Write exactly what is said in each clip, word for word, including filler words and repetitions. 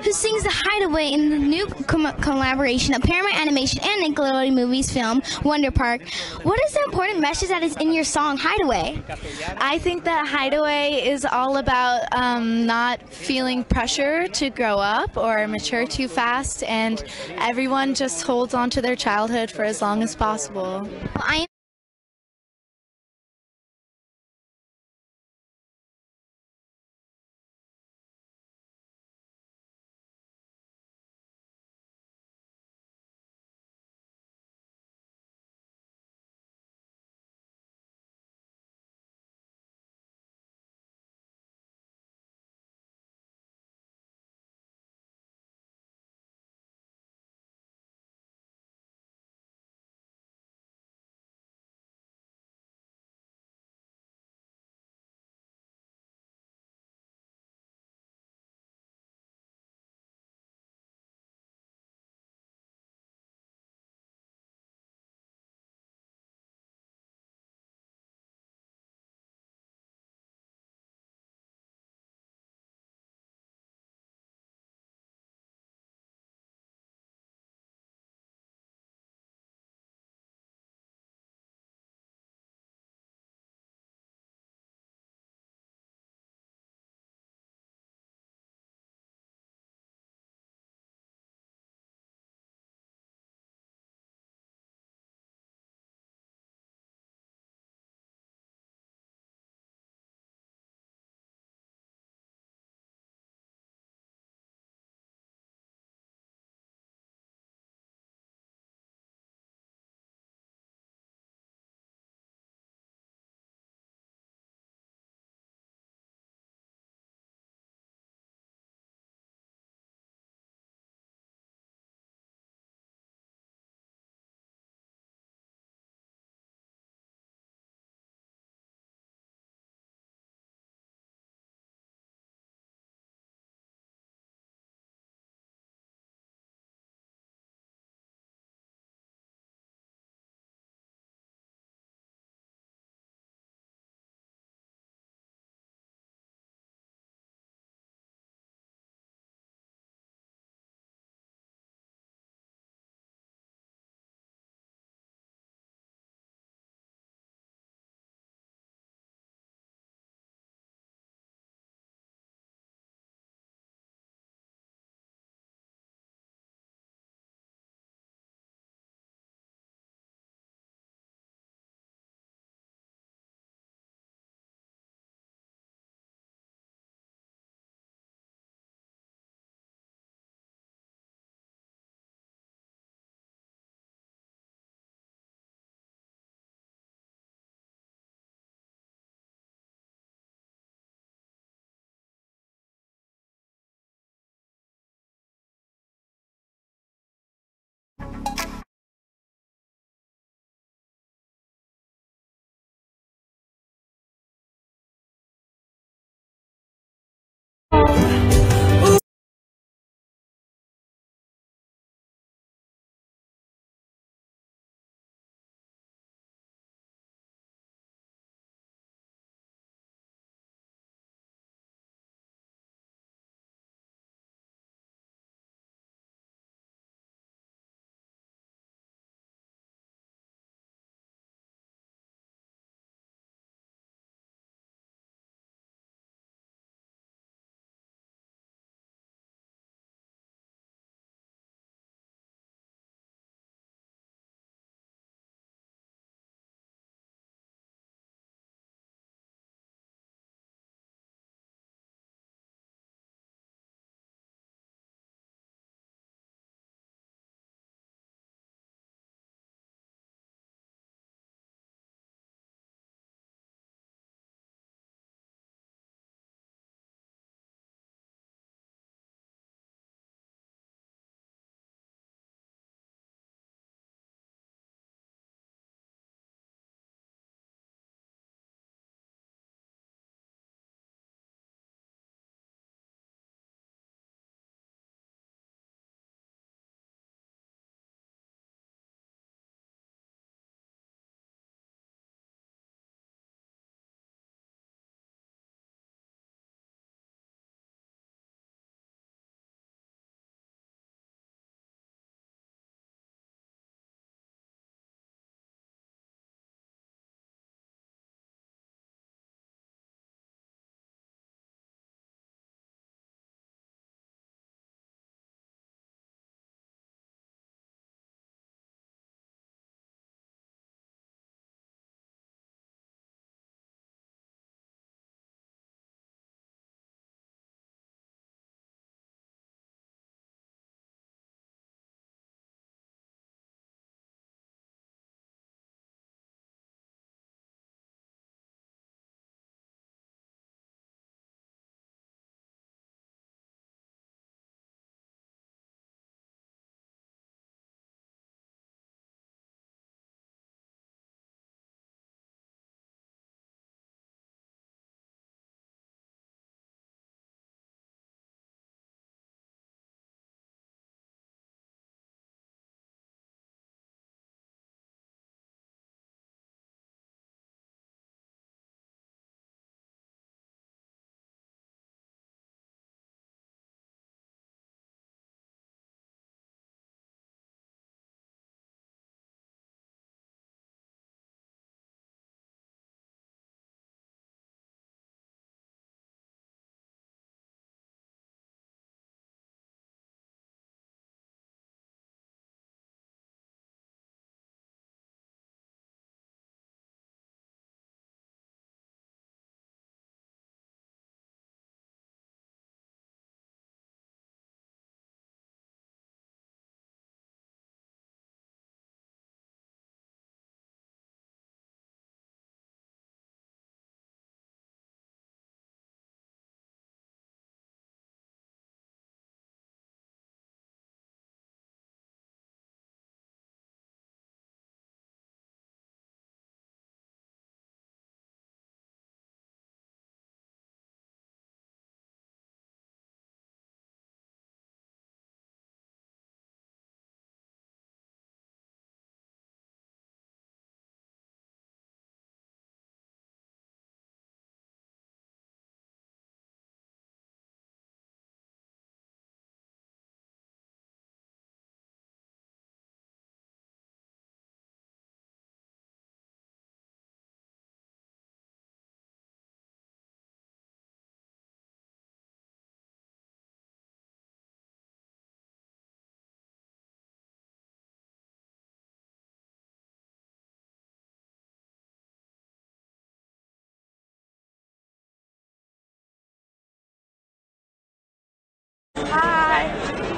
who sings the Hideaway in the new com- collaboration of Paramount Animation and Nickelodeon Movies film Wonder Park. What is the important message that is in your song Hideaway? I think that Hideaway is all about um, not feeling pressure to grow up or mature too fast, and everyone just holds on to their childhood for as long as possible. Well, I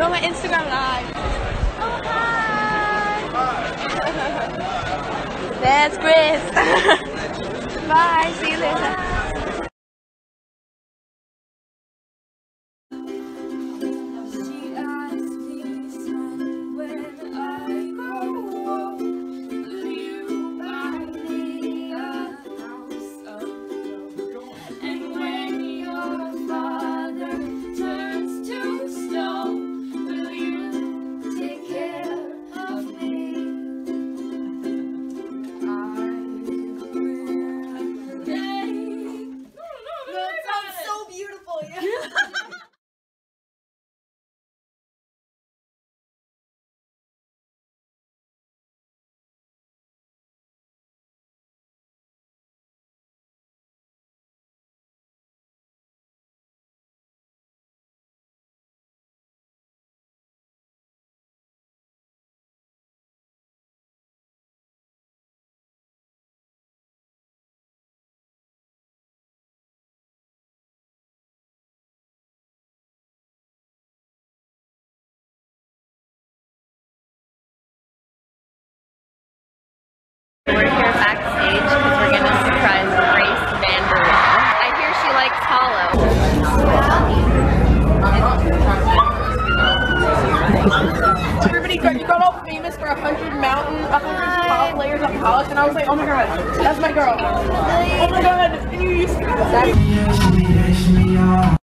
You're on my Instagram live. Oh, hi. That's Chris. Bye. See you later. We're here backstage because we're going to surprise Grace VanderWaal. I hear she likes Hollow. Everybody got, you got all famous for a hundred mountain, a hundred top layers of polish, and I was like, oh my god, that's my girl. Oh my god, and you used to